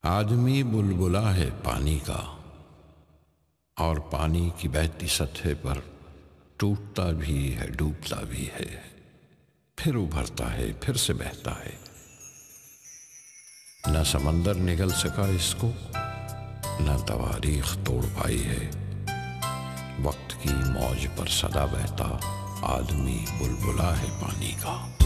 آدمی بلبلا ہے پانی کا، اور پانی کی بہتی سطح پر ٹوٹتا بھی ہے، ڈوبتا بھی ہے، پھر ابھرتا ہے، پھر سے بہتا ہے۔ نہ سمندر نگل سکا اس کو، نہ تواریخ توڑ پائی ہے۔ وقت کی موج پر سدا بہتا آدمی بلبلا ہے پانی کا۔